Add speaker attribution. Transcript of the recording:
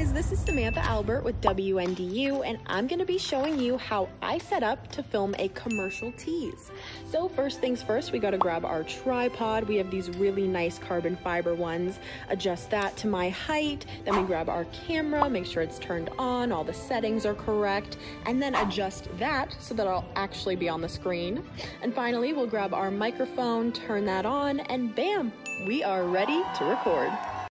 Speaker 1: guys, this is Samantha Albert with WNDU, and I'm going to be showing you how I set up to film a commercial tease. So first things first, we got to grab our tripod. We have these really nice carbon fiber ones. Adjust that to my height. Then we grab our camera, make sure it's turned on, all the settings are correct, and then adjust that so that I'll actually be on the screen. And finally, we'll grab our microphone, turn that on, and bam, we are ready to record.